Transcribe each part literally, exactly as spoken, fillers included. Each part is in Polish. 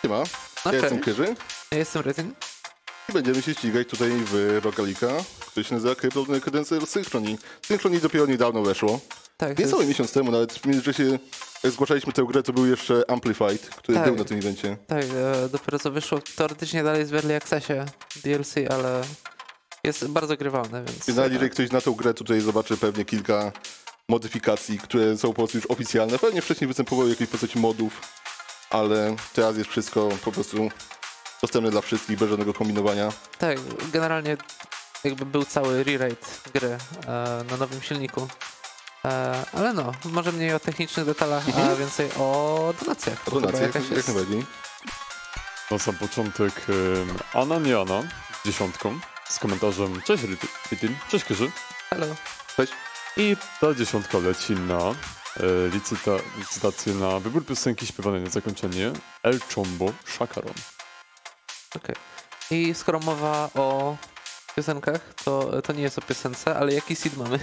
Siema, No, ja cześć. jestem Kyrzy Ja jestem Rezin. i będziemy się ścigać tutaj w Rogalika, który się nazywa Crypto Credential Synchrony. Synchrony dopiero niedawno weszło. Tak, Niecały jest, miesiąc temu, nawet w międzyczasie jak zgłaszaliśmy tę grę, to był jeszcze Amplified, który Tak. był na tym evencie. tak e, dopiero co wyszło. Teoretycznie dalej jest w Early Accessie D L C, ale jest bardzo grywalne, więc... I nawet jeżeli ktoś na tą grę tutaj zobaczy pewnie kilka modyfikacji, które są po prostu już oficjalne. Pewnie wcześniej występowały jakieś postaci modów, ale teraz jest wszystko po prostu dostępne dla wszystkich, bez żadnego kombinowania. Tak, generalnie jakby był cały rewrite gry e, na nowym silniku. E, ale no, może mniej o technicznych detalach, Mhm. a więcej o donacjach. A bo donacje, chyba jak, jakaś jak jest. najbardziej. Na sam początek um, Anna nie Anna z dziesiątką z komentarzem cześć Rytin, cześć Kyrzy. Hello. Cześć. I ta dziesiątka leci na e, licyta, licytację na wybór piosenki śpiewanej na zakończenie El Chombo Shakaron. Okej. I skoro mowa o piosenkach, to, to nie jest o piosence, ale jaki seed mamy?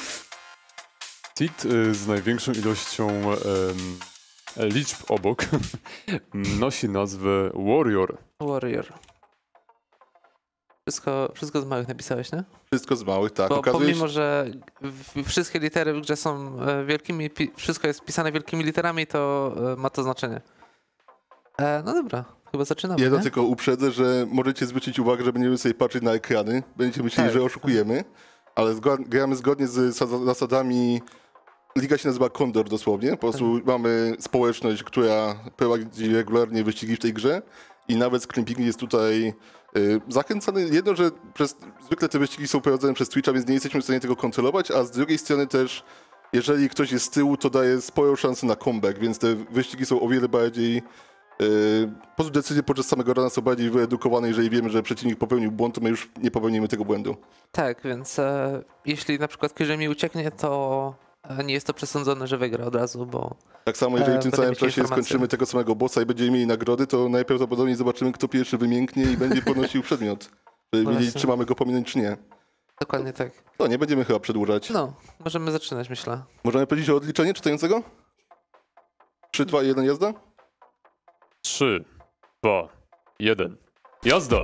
Seed e, z największą ilością em, liczb obok nosi nazwę Warrior. Warrior. Wszystko, wszystko z małych napisałeś, nie? Wszystko z małych, tak. Bo Okazuje pomimo, się, że w- wszystkie litery w grze są e, wielkimi, pi- wszystko jest pisane wielkimi literami, to e, ma to znaczenie. E, no dobra, chyba zaczynamy, ja nie? tylko uprzedzę, że możecie zwrócić uwagę, że będziemy sobie patrzeć na ekrany. Będziecie myśleli, Tak. że oszukujemy, ale zgo- gramy zgodnie z zas- zasadami. Liga się nazywa Condor dosłownie. Po prostu Tak. mamy społeczność, która prowadzi regularnie wyścigi w tej grze i nawet Scrapping jest tutaj y, zachęcany. Jedno, że przez, zwykle te wyścigi są prowadzone przez Twitcha, więc nie jesteśmy w stanie tego kontrolować, a z drugiej strony też, jeżeli ktoś jest z tyłu, to daje sporą szansę na comeback, więc te wyścigi są o wiele bardziej... Yy, po prostu decyzje podczas samego rana są bardziej wyedukowane. Jeżeli wiemy, że przeciwnik popełnił błąd, to my już nie popełnimy tego błędu. Tak, więc e, jeśli na przykład Kyrzy mi ucieknie, to e, nie jest to przesądzone, że wygra od razu, bo Tak samo, jeżeli E, w tym będę samym mieć czasie informacje. skończymy tego samego bossa i będziemy mieli nagrody, to najprawdopodobniej zobaczymy, kto pierwszy wymięknie i będzie podnosił przedmiot. Żeby Właśnie. wiedzieć, czy mamy go pominąć, czy nie. dokładnie tak. No, nie będziemy chyba przedłużać. No, możemy zaczynać, myślę. Możemy powiedzieć o odliczeniu czytającego? trzy, dwa, jeden, jazda? trzy, dwa, jeden. Jazda!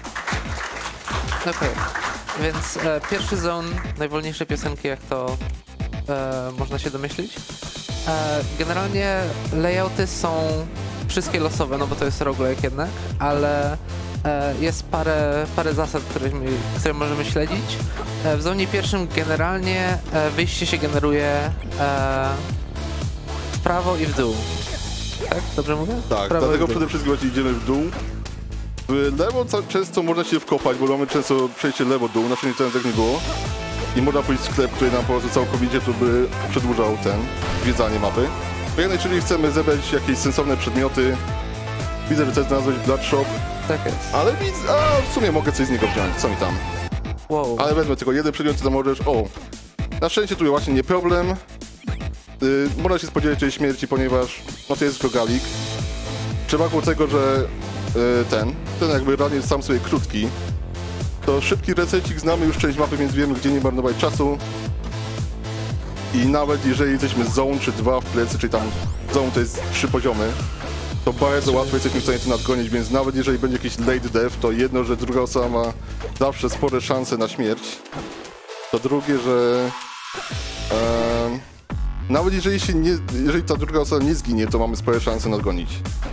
Okej, więc e, pierwszy zone, najwolniejsze piosenki, jak to e, można się domyślić. E, generalnie layouty są wszystkie losowe, no bo to jest roguelike jednak, ale e, jest parę, parę zasad, które, które możemy śledzić. E, w zonie pierwszym generalnie e, wyjście się generuje e, w prawo i w dół. Tak? Dobrze mówię? W Tak, prawo i w dlatego dół. przede wszystkim właśnie idziemy w dół. W lewo ca- często można się wkopać, bo mamy często przejście lewo-dół, na przykład tak nie było. I można pójść w sklep, który nam po prostu całkowicie tu by przedłużał ten zwiedzanie mapy. Bo jak najczęściej chcemy zebrać jakieś sensowne przedmioty. Widzę, że to jest nazwa Blood Shop, Tak jest. ale widzę, a w sumie mogę coś z niego wziąć, co mi tam. Wow. Ale wezmę tylko jeden przedmiot, co tam możesz, o. Na szczęście tu właśnie nie problem. Yy, można się spodziewać tej śmierci, ponieważ no to jest rogalik. Przewagą tego, że yy, ten, ten jakby run jest sam sobie krótki, to szybki resecik, znamy już część mapy, więc wiemy, gdzie nie marnować czasu. I nawet jeżeli jesteśmy zone czy dwa w plecy, czyli tam zone to jest trzy poziomy, to bardzo łatwo jesteśmy w stanie to nadgonić, więc nawet jeżeli będzie jakiś late death, to jedno, że druga osoba ma zawsze spore szanse na śmierć, to drugie, że em, nawet jeżeli się nie, jeżeli ta druga osoba nie zginie, to mamy spore szanse nadgonić.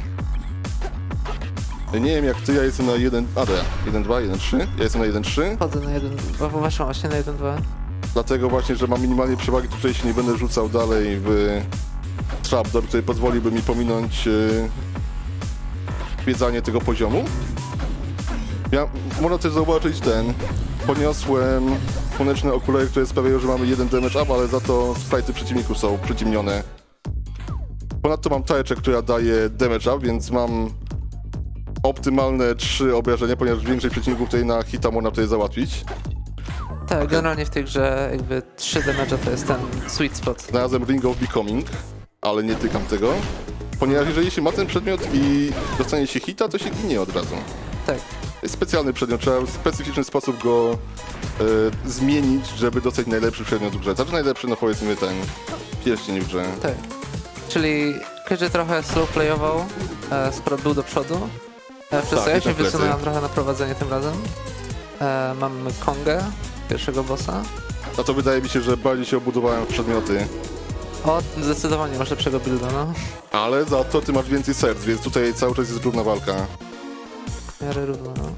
Nie wiem jak ty, ja jestem na jeden, a D, jeden dwa, jeden trzy, ja jestem na jeden trzy, Chodzę na jeden, właśnie właśnie na jeden, dwa. dlatego właśnie, że mam minimalnie przewagi, tutaj się nie będę rzucał dalej w trapdoor, który pozwoliłby mi pominąć yy, zwiedzanie tego poziomu. Ja, można też zauważyć ten, poniosłem słoneczne okulary, które sprawiają, że mamy jeden damage up, ale za to sprite'y przeciwników są przyciemnione. Ponadto mam tarczę, która daje damage up, więc mam optymalne trzy obrażenia, ponieważ większość przeciwników tutaj na hita można tutaj załatwić. Tak, generalnie w tej grze jakby trzy damage'a to jest ten sweet spot. Znalazłem Ring of Becoming, ale nie tykam tego, ponieważ jeżeli się ma ten przedmiot i dostanie się hita, to się ginie od razu. Tak, To jest specjalny przedmiot, trzeba w specyficzny sposób go e, zmienić, żeby dostać najlepszy przedmiot w grze. Znaczy najlepszy, no powiedzmy ten pierścień w grze. tak. Czyli Kyrzy trochę slow playował e, skoro był do przodu. E, przez Tak, co ja i się na plecy. wysunąłem trochę na prowadzenie tym razem. E, mamy Kongę, pierwszego bossa. No to wydaje mi się, że bardziej się obudowałem w przedmioty. O, zdecydowanie masz lepszego builda, no. Ale za to ty masz więcej serc, więc tutaj cały czas jest równa walka. W miarę równo, no.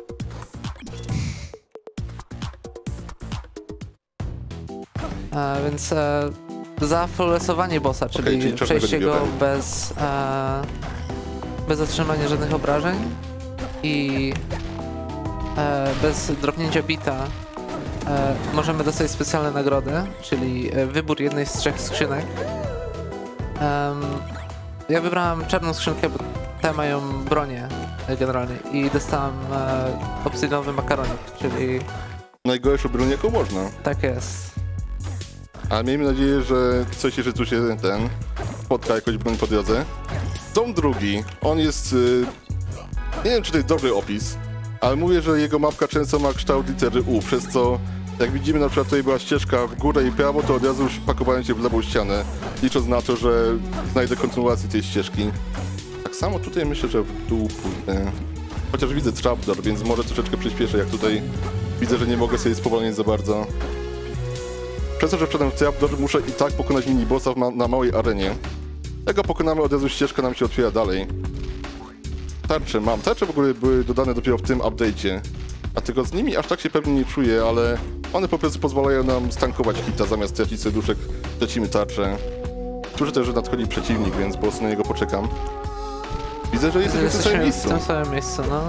E, więc e, za fullesowanie bossa, czyli, czyli czarnego przejście go biorę. bez, e, bez otrzymania żadnych obrażeń i e, bez dropnięcia bita, e, możemy dostać specjalne nagrody, czyli e, wybór jednej z trzech skrzynek. Em, ja wybrałem czarną skrzynkę, bo te mają bronię e, generalnie i dostałem e, obsydianowy makaronik, czyli Najgorszą broń jaką można. tak jest. Ale miejmy nadzieję, że coś jeszcze tu się ten spotka, jakoś broń po drodze. Tom drugi, on jest... y, Nie wiem, czy to jest dobry opis, ale mówię, że jego mapka często ma kształt litery U, przez co jak widzimy, na przykład tutaj była ścieżka w górę i prawo, to od razu już pakowałem się w lewą ścianę, licząc na to, że znajdę kontynuację tej ścieżki. Tak samo tutaj myślę, że w dół pójdę. Chociaż widzę trapdoor, więc może troszeczkę przyspieszę, jak tutaj widzę, że nie mogę sobie spowolnić za bardzo. Przez to, że wszedłem w trapdoor, muszę i tak pokonać minibossa ma na małej arenie. Jak go pokonamy, od razu ścieżka nam się otwiera dalej. Tarcze mam. Tarcze w ogóle były dodane dopiero w tym update'cie. Dlatego z nimi aż tak się pewnie nie czuję, ale one po prostu pozwalają nam stankować hita, zamiast tracić serduszek, tracimy tarczę. Słyszę też, że nadchodzi przeciwnik, więc po prostu na niego poczekam. Widzę, że jesteśmy w tym samym w miejscu. tym samym miejscu, no.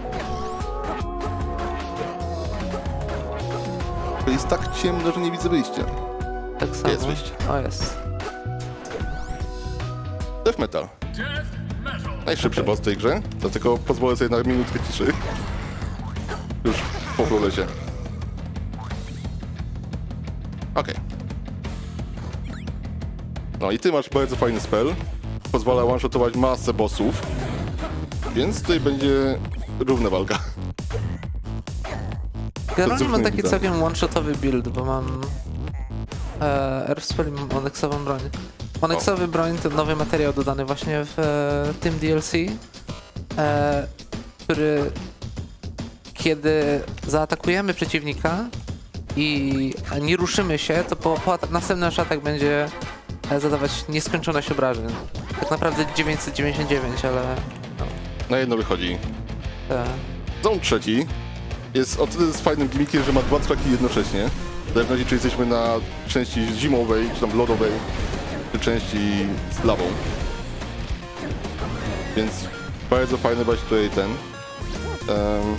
To jest tak ciemno, że nie widzę wyjścia. Tak samo. Jest wyjście. O, jest. Death Metal. Najszybszy Okej. boss w tej grze, dlatego pozwolę sobie na minutkę ciszy. Już pochlulę się. Okej. No i ty masz bardzo fajny spell. Pozwala one-shotować masę bossów. Więc tutaj będzie równa walka. Generalnie mam cóż taki nie całkiem one-shotowy build, bo mam e, Earth Spell i mam onyxową broń. Onyxowy broń to nowy materiał dodany właśnie w e, tym D L C, e, który kiedy zaatakujemy przeciwnika i nie ruszymy się, to po, po at- następny nasz atak będzie e, zadawać nieskończoność obrażeń. Tak naprawdę dziewięćset dziewięćdziesiąt dziewięć, ale no, Na jedno wychodzi. e, Zone trzeci jest o tyle z fajnym gimmickiem, że ma dwa traki jednocześnie. W zależności czy jesteśmy na części zimowej, czy tam lodowej, czy części z lawą. Więc bardzo fajny właśnie tutaj ten. Um,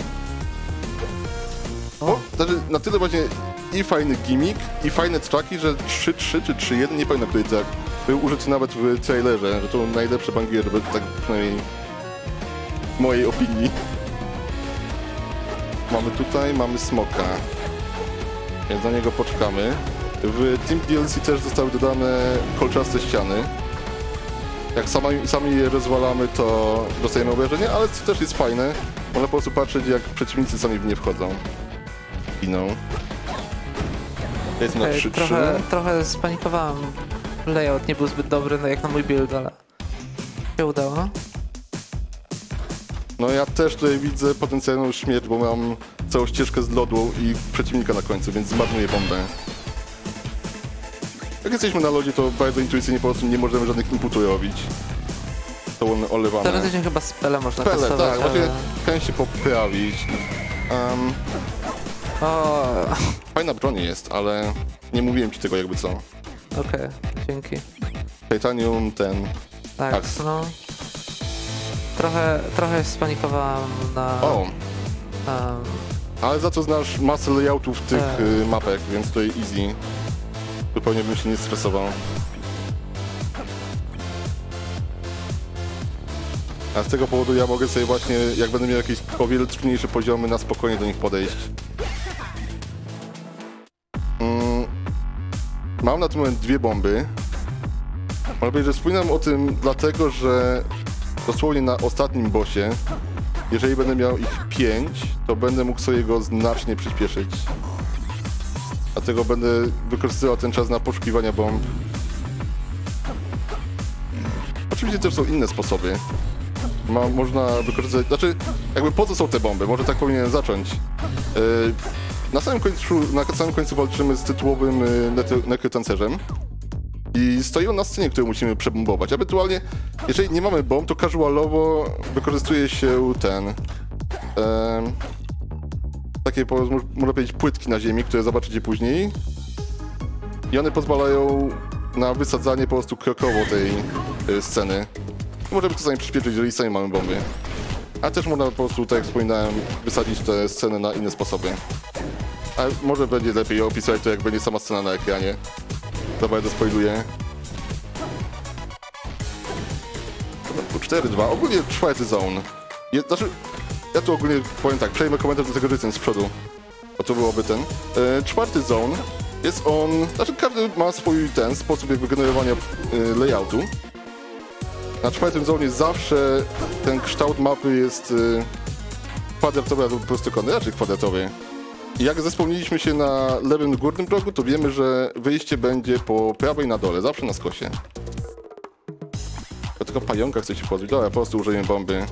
o, znaczy na tyle właśnie i fajny gimmick, i fajne traki, że trzy trzy czy trzy jeden, nie pamiętam który track, był użyty nawet w trailerze, że to najlepsze bangier, żeby tak przynajmniej w mojej opinii. Mamy tutaj, mamy smoka, więc na niego poczekamy. W tym D L C też zostały dodane kolczaste ściany. Jak sami, sami je rozwalamy, to dostajemy obrażenia, ale co też jest fajne, można po prostu patrzeć, jak przeciwnicy sami w nie wchodzą. Giną. Jest na okej, trzy trzy. trochę, trochę spanikowałem. Layout nie był zbyt dobry no, jak na mój build, ale się udało. No ja też tutaj widzę potencjalną śmierć, bo mam całą ścieżkę z lodu i przeciwnika na końcu, więc zmarnuję bombę. Jak jesteśmy na lodzie, to bardzo intuicyjnie po prostu nie możemy żadnych inputów robić. To one olewane. Teoretycznie chyba spele można Pele, kastować, tak, właśnie ale... chciałem się poprawić. Um, O, fajna broń jest, ale nie mówiłem ci tego jakby co. okej, dzięki. Titanium, ten... Tak, Tak. no... Trochę, trochę spanikowałem na... O, Um, ale za to znasz masę layoutów tych Tak. y, mapek, więc tutaj easy. Zupełnie bym się nie stresował. A z tego powodu ja mogę sobie właśnie, jak będę miał jakieś o wiele trudniejsze poziomy, na spokojnie do nich podejść. Mm, mam na ten moment dwie bomby. Można powiedzieć, że wspominam o tym dlatego, że dosłownie na ostatnim bossie, jeżeli będę miał ich pięć, to będę mógł sobie go znacznie przyspieszyć. Dlatego będę wykorzystywał ten czas na poszukiwania bomb. Oczywiście też są inne sposoby. ma, można wykorzystać, znaczy jakby po co są te bomby, może tak powinienem zacząć. Yy, na, samym końcu, na samym końcu walczymy z tytułowym yy, nekrotancerzem i stoi on na scenie, którą musimy przebombować. Ewentualnie, jeżeli nie mamy bomb, to casualowo wykorzystuje się ten... Yy, takie, można powiedzieć, płytki na ziemi, które zobaczycie później. I one pozwalają na wysadzanie po prostu krokowo tej y, sceny. Możemy czasami przyspieszyć, jeżeli sami mamy bomby. A też można po prostu, tak jak wspominałem, wysadzić tę scenę na inne sposoby. A może będzie lepiej opisać to, jak będzie sama scena na ekranie. To bardzo spoiluję. cztery dwa. Ogólnie czwarty zone. Je, znaczy, ja tu ogólnie powiem tak, przejmę komentarz do tego, że jestem z przodu. Bo to byłoby ten. E, czwarty zone. Jest on, znaczy każdy ma swój ten sposób jakby generowania y, layoutu. Na czwartym zonie zawsze ten kształt mapy jest y, kwadratowy albo prostokątny, raczej kwadratowy. I jak zespomnieliśmy się na lewym górnym progu, to wiemy, że wyjście będzie po prawej na dole, zawsze na skosie. Ja tylko pająka chcę się pozbyć, dobra, po prostu użyję bomby.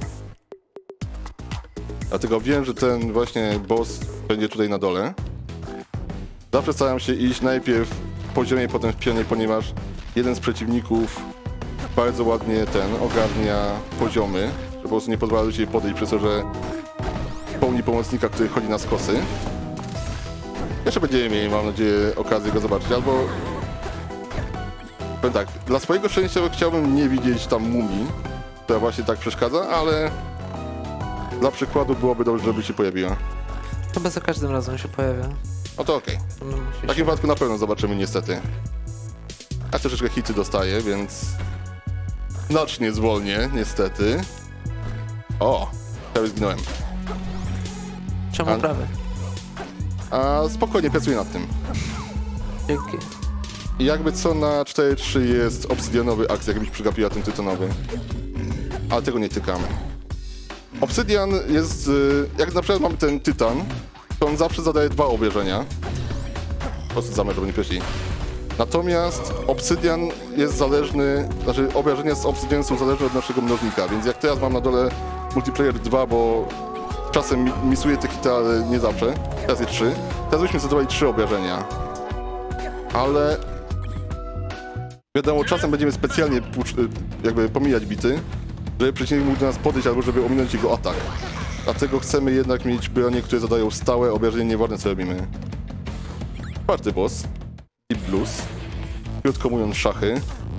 Dlatego wiem, że ten właśnie boss będzie tutaj na dole. Zawsze staram się iść najpierw w poziomie, potem w pionie, ponieważ jeden z przeciwników bardzo ładnie ten ogarnia poziomy, że po prostu nie pozwala się podejść przez to, że pełni pomocnika, który chodzi na skosy. Jeszcze będziemy mieli, mam nadzieję, okazję go zobaczyć, albo... Powiem tak, dla swojego szczęścia chciałbym nie widzieć tam mumii, która właśnie tak przeszkadza, ale dla przykładu byłoby dobrze, żeby się pojawiła. Chyba za każdym razem się pojawia. No to okej. Okay. W takim wypadku na pewno zobaczymy niestety. Ja troszeczkę hity dostaję, więc znacznie zwolnię, niestety. O, prawie zginąłem. Czemu a, prawie? A spokojnie pracuję nad tym. Dzięki. I jakby co na cztery trzy jest obsydianowy aks, jakbyś przygapiła ten tytonowy. Ale tego nie tykamy. Obsydian jest, jak na przykład mamy ten tytan, to on zawsze zadaje dwa obrażenia. Po prostu zamer, żeby nie przeszli. Natomiast obsydian jest zależny, znaczy obrażenia z obsydianu są zależne od naszego mnożnika, więc jak teraz mam na dole multiplayer dwa, bo czasem misuję te hity, ale nie zawsze, teraz jest trzy, teraz byśmy zadawali trzy obrażenia. Ale wiadomo, czasem będziemy specjalnie jakby pomijać bity, żeby przeciwnik mógł do nas podejść albo żeby ominąć jego atak. Dlatego chcemy jednak mieć bronie, które zadają stałe obrażenie, nieważne co robimy. Czwarty boss. Deep Blues. Krótko mówiąc, szachy.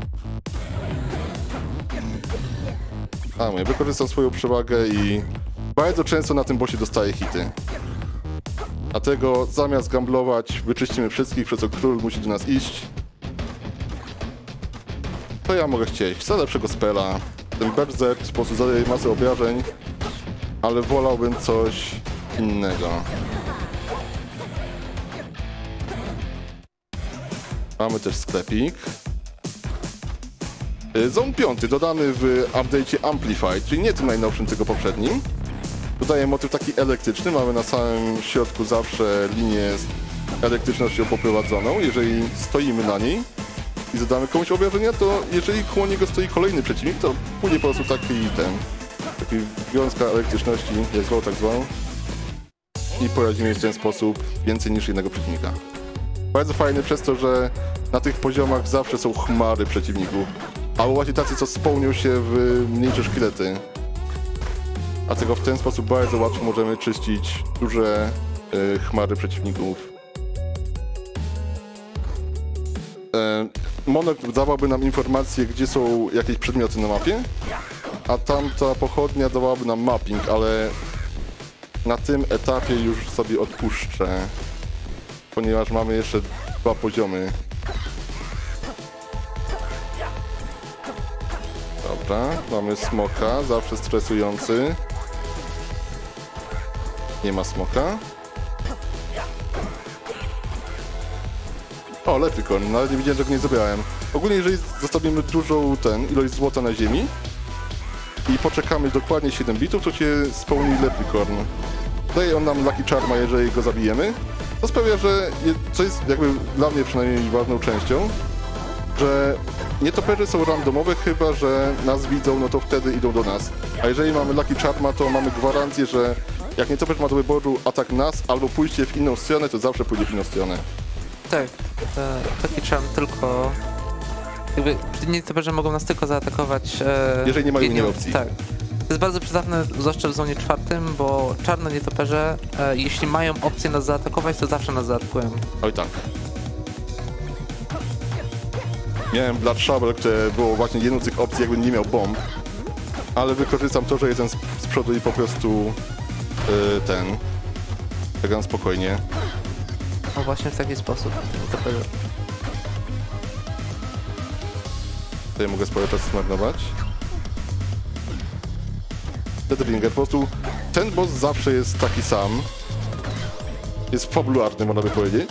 A mówię, wykorzystam swoją przewagę i bardzo często na tym bossie dostaję hity. Dlatego zamiast gamblować, wyczyścimy wszystkich, przez co król musi do nas iść. To ja mogę chcieć. Chcę lepszego spela. Ten Berserk po prostu zadaje masę obrażeń, ale wolałbym coś innego. Mamy też sklepik. Zone piąty, dodany w update'cie Amplified, czyli nie tym najnowszym, tylko poprzednim. Dodaje motyw taki elektryczny, mamy na samym środku zawsze linię z elektrycznością poprowadzoną. Jeżeli stoimy na niej i zadamy komuś obrażenia, to jeżeli koło niego stoi kolejny przeciwnik, to pójdzie po prostu taki ten, taki wiązka elektryczności, jak zwał, tak zwał. I poradzimy w ten sposób więcej niż jednego przeciwnika. Bardzo fajny przez to, że na tych poziomach zawsze są chmary przeciwników. Albo właśnie tacy, co spełnią się w mniejsze szkielety. A tego w ten sposób bardzo łatwo możemy czyścić duże y, chmary przeciwników. Y, Monok dawałby nam informację, gdzie są jakieś przedmioty na mapie, a tamta pochodnia dawałaby nam mapping, ale na tym etapie już sobie odpuszczę, ponieważ mamy jeszcze dwa poziomy. Dobra, mamy smoka, zawsze stresujący. Nie ma smoka. O, leprechaun, nawet nie widziałem, że go nie zabrałem. Ogólnie, jeżeli zostawimy dużą ten, ilość złota na ziemi i poczekamy dokładnie siedem bitów, to się spełni leprechaun. Daje on nam Lucky Charma, jeżeli go zabijemy. To sprawia, że, je, co jest jakby dla mnie przynajmniej ważną częścią, że nietoperze są randomowe, chyba że nas widzą, no to wtedy idą do nas. A jeżeli mamy Lucky Charma, to mamy gwarancję, że jak nietoperz ma do wyboru atak nas albo pójście w inną stronę, to zawsze pójdzie w inną stronę. Tak, e, taki charm tylko... Jakby nietoperze mogą nas tylko zaatakować... E, Jeżeli nie mają jedną- innej opcji. Tak. To jest bardzo przydatne, zwłaszcza w zonie czwartym, bo czarne nietoperze, e, jeśli mają opcję nas zaatakować, to zawsze nas zaatakują. Oj tak. Miałem Blood Shovel, które było właśnie jedną z tych opcji, jakbym nie miał bomb. Ale wykorzystam to, że jestem z, z przodu i po prostu yy, ten... Gram spokojnie. No właśnie w taki sposób. Nietoperze. Tutaj mogę sporo czasu zmarnować. Deathbringer, po prostu ten boss zawsze jest taki sam. Jest fabularny, można by powiedzieć.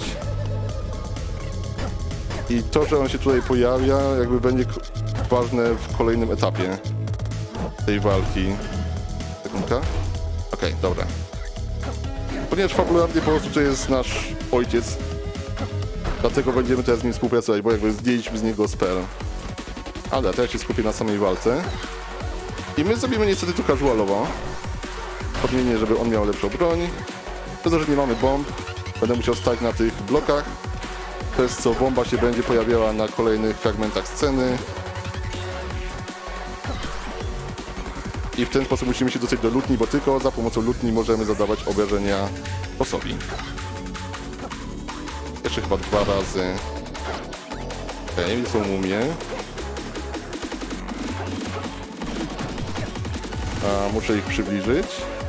I to, że on się tutaj pojawia, jakby będzie k- ważne w kolejnym etapie tej walki. Sekundka. Okej, dobra. Ponieważ fabularnie po prostu to jest nasz ojciec. Dlatego będziemy teraz z nim współpracować, bo jakby zdjęliśmy z niego spell. Ale teraz się skupię na samej walce. I my zrobimy niestety tu casualowo. Podmienię, żeby on miał lepszą broń. Przez to, że nie mamy bomb, będę musiał stać na tych blokach. Przez co bomba się będzie pojawiała na kolejnych fragmentach sceny. I w ten sposób musimy się dostać do lutni, bo tylko za pomocą lutni możemy zadawać obrażenia bossowi. Jeszcze chyba dwa razy. Okej, okay, są mumie. A, muszę ich przybliżyć.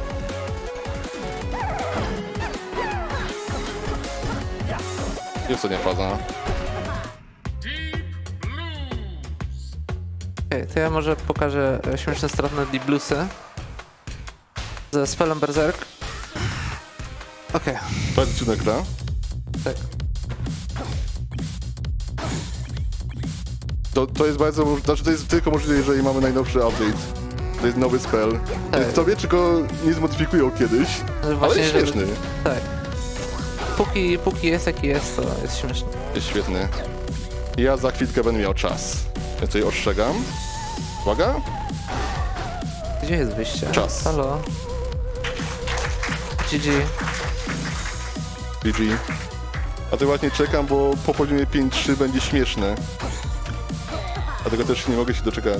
I ostatnia faza. Okej, to ja może pokażę e, śmieszne straty na Deep Bluesy ze spellem Berserk. Okej, Bardzo ciągle gra. tak. To, to jest bardzo, moż- znaczy to jest tylko możliwe, jeżeli mamy najnowszy update. To jest nowy spell. Tak. Więc to wie, czy go nie zmodyfikują kiedyś. Ale Ale właśnie, jest żeby- śmieszny. Tak. Póki, póki jest jaki jest, to jest śmieszny. Jest świetny. Ja za chwilkę będę miał czas. Ja tutaj ostrzegam. Uwaga. Gdzie jest wyjście? Czas. Halo? G G. G G. A to właśnie czekam, bo po poziomie pięć trzy będzie śmieszne. Dlatego też nie mogę się doczekać.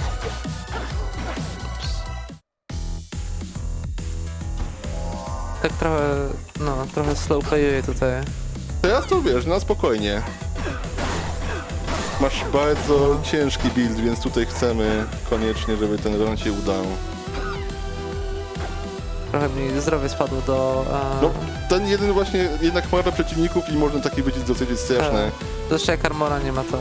Tak trochę, no, trochę slow playuję tutaj. Teraz to wiesz, na spokojnie. Masz bardzo ciężki build, więc tutaj chcemy koniecznie, żeby ten run się udał. Trochę mi zdrowie spadło do... A... No, ten jeden właśnie jednak ma przeciwników i można taki być dosyć straszny. Zresztą jak Armora nie ma, to...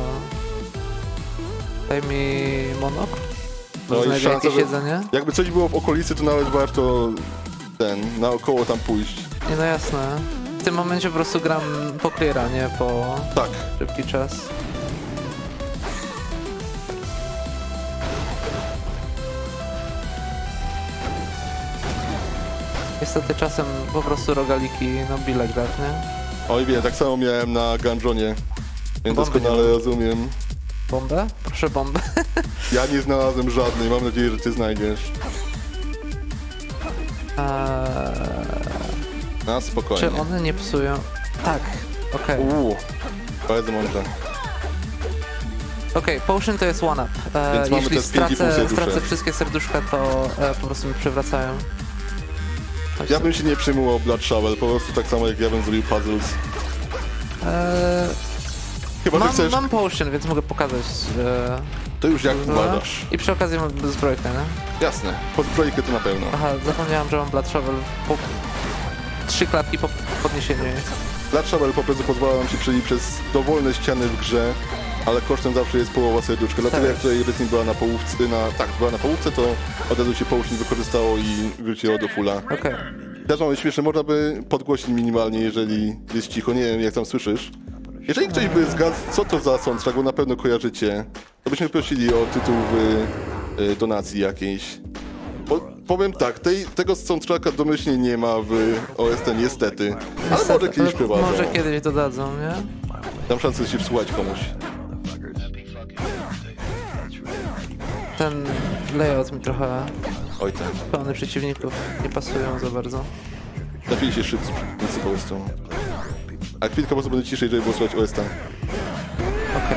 Daj mi monok. No Może i znajdę szansa, jakieś że jedzenie? jakby coś było w okolicy, to nawet warto ten, naokoło tam pójść. Nie, no jasne. W tym momencie po prostu gram po cleara, nie po Tak. szybki czas. Niestety czasem po prostu rogaliki, no bile grać, nie? Oj wiem, tak samo miałem na Gungeonie. Więc Bomby doskonale nie ma. rozumiem. Bombę? Proszę bombę. Ja nie znalazłem żadnej, mam nadzieję, że ty znajdziesz. Eee, Na spokojnie. czy one nie psują? Tak, okej. Uuu, bardzo mądrze. Okej, potion to jest one up. E, Więc mamy jeśli te z pięć i pół stracę, serduszek. stracę wszystkie serduszka, to e, po prostu mi przywracają. Chodź Ja sobie. bym się nie przejmował Blood Shovel, po prostu tak samo jak ja bym zrobił puzzles. Eee, Chyba, że mam, chcesz, mam potion, więc mogę pokazać. E, to już jak no. uważasz. I przy okazji mam zbrojkę, nie? Jasne, pod zbrojkę to na pewno. Aha, zapomniałem, że mam Blood Shovel. Po... Trzy klatki po podniesieniu jej. Blood Shovel po prostu pozwala nam się przejść przez dowolne ściany w grze, ale kosztem zawsze jest połowa serduszka. Dlatego Tak. jak tutaj Rytm była na połówce, na, tak, była na połówce, to od razu się połóż nie wykorzystało i wróciło do fulla. Okej. Też mamy śmieszne, można by podgłosić minimalnie, jeżeli jest cicho, nie wiem jak tam słyszysz. Jeżeli ktoś by zgadł, co to za soundtrack, bo na pewno kojarzycie, to byśmy prosili o tytuł w y, donacji jakiejś. Po, powiem tak, tej, tego soundtracka domyślnie nie ma w O S T niestety, ale może kiedyś Ale prowadzą. może kiedyś dodadzą, nie? Dam szansę się wsłuchać komuś. layout mi trochę Oj tak. pełny przeciwników nie pasują za bardzo. Napili się szybko między O S T. A chwilkę po prostu będę ciszej, żeby było słychać O S T. Okej.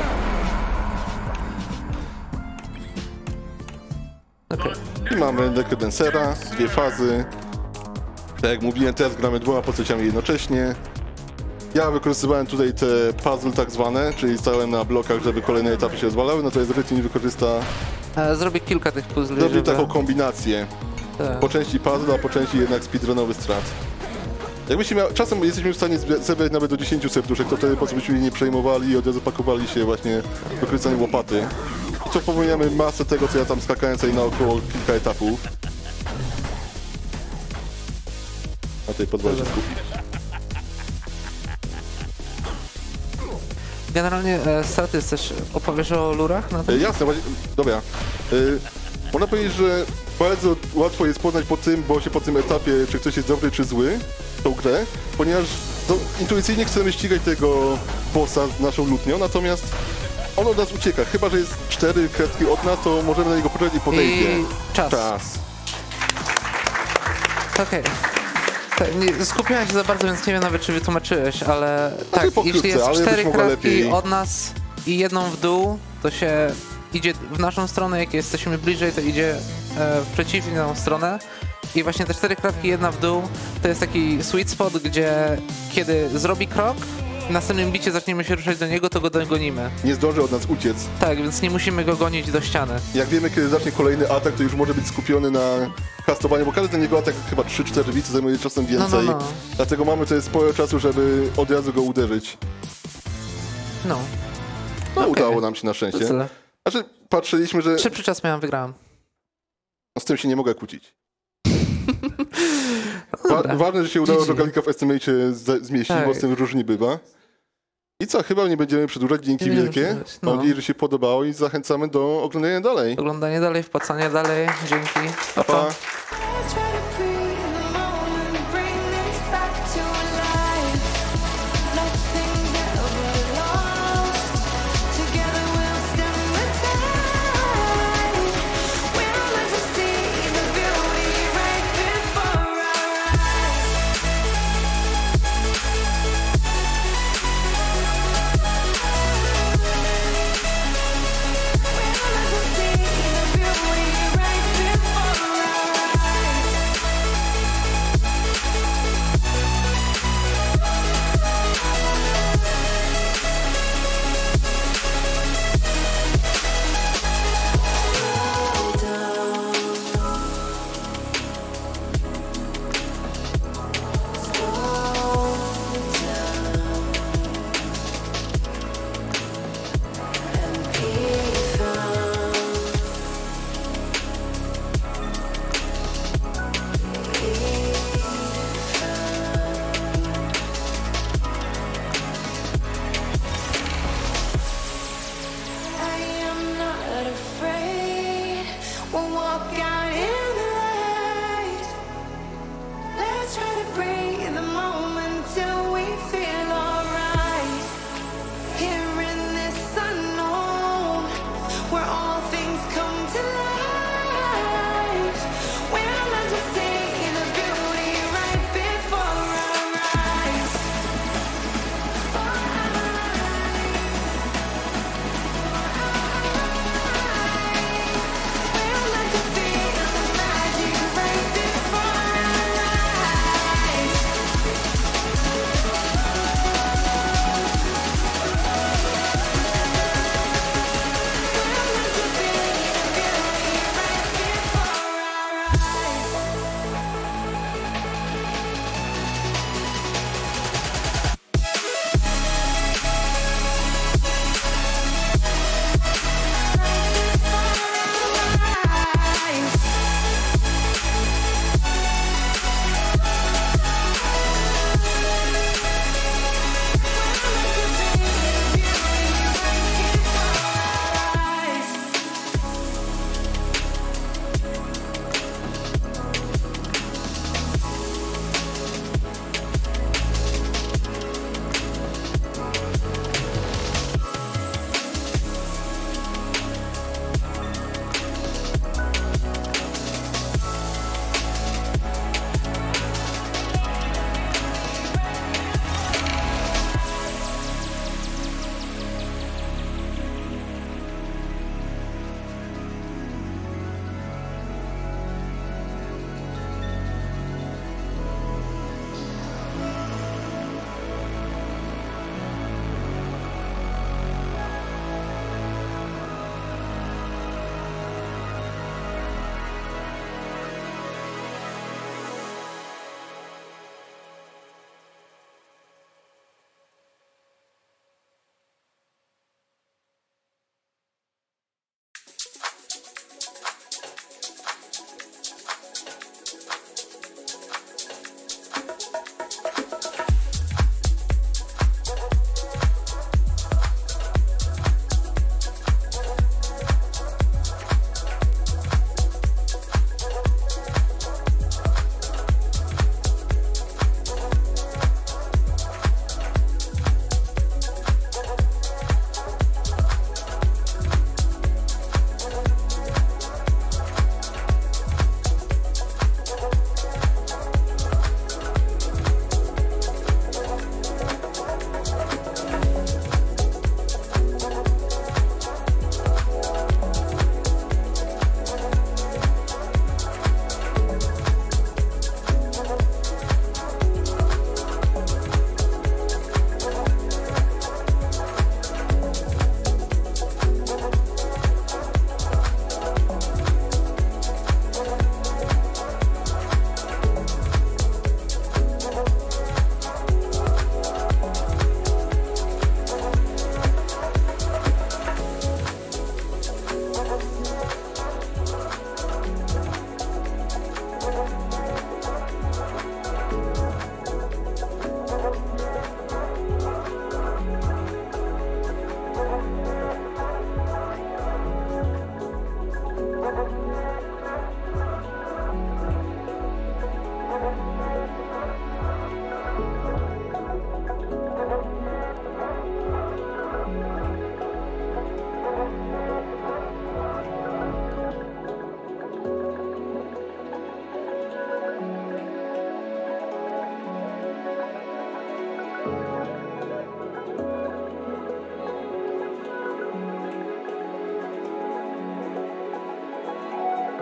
Okej. I mamy Necrodancera, dwie fazy. Tak jak mówiłem, teraz gramy dwoma postaciami jednocześnie. Ja wykorzystywałem tutaj te puzzle tak zwane, czyli stałem na blokach, żeby kolejne etapy się rozwalały, natomiast Rytyn wykorzysta, E, Zrobię kilka tych puzli, zrobi żeby... taką kombinację. Tak. Po części puzzle, a po części jednak speedrunowy strat. Jakbyście miał, czasem jesteśmy w stanie zbie- zebrać nawet do dziesięciu serduszek, to wtedy po prostu byśmy nie przejmowali i od razu pakowali się właśnie wykorzystaniem łopaty. I co pominamy masę tego, co ja tam skakałem sobie naokoło kilka etapów. A tutaj pozwolę się skupić. Generalnie e, straty też opowiesz o lurach na E, tym? jasne, właśnie, dobra. E, można powiedzieć, że bardzo łatwo jest poznać po tym, bo się po tym etapie, czy ktoś jest dobry, czy zły, tą grę, ponieważ no, intuicyjnie chcemy ścigać tego bossa naszą lutnią, natomiast on od nas ucieka. Chyba że jest cztery kredki od nas, to możemy na niego poczekać i podejdzie. I czas. Czas. Okej. Tak, nie- skupiałem się za bardzo, więc nie wiem nawet, czy wytłumaczyłeś, ale tak, pokrótce, jeśli jest ale cztery być mogło kratki lepiej. od nas i jedną w dół, to się idzie w naszą stronę, jak jesteśmy bliżej, to idzie e, w przeciwną stronę. I właśnie te cztery kratki, jedna w dół, to jest taki sweet spot, gdzie kiedy zrobi krok, w następnym bicie zaczniemy się ruszać do niego, to go dogonimy. Nie zdąży od nas uciec. Tak, więc nie musimy go gonić do ściany. Jak wiemy, kiedy zacznie kolejny atak, to już może być skupiony na kastowaniu, bo każdy ten jego atak chyba trzy cztery bicy zajmuje czasem więcej. No, no, no. Dlatego mamy tutaj sporo czasu, żeby od razu go uderzyć. No, No Okej. udało nam się na to szczęście. tyle. Znaczy, patrzyliśmy, że Szybszy czas miałem, wygrałem. no, z tym się nie mogę kłócić. No Wa- dobra. ważne, że się udało G G. Rogalika w Estimate z- zmieścić, Tak. bo z tym różnie bywa. I co, chyba nie będziemy przedłużać. Dzięki Nie będziemy wielkie. przedłużać, no. Mam nadzieję, że się podobało i zachęcamy do oglądania dalej. Oglądanie dalej, wpłacanie dalej. Dzięki. Pa, pa. Try to breathe in the moment, bring this back to life. Nothing's ever lost. Together we'll stem the tide. We're meant to see the beauty right before our eyes. We're meant to see the beauty right before our eyes.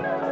Thank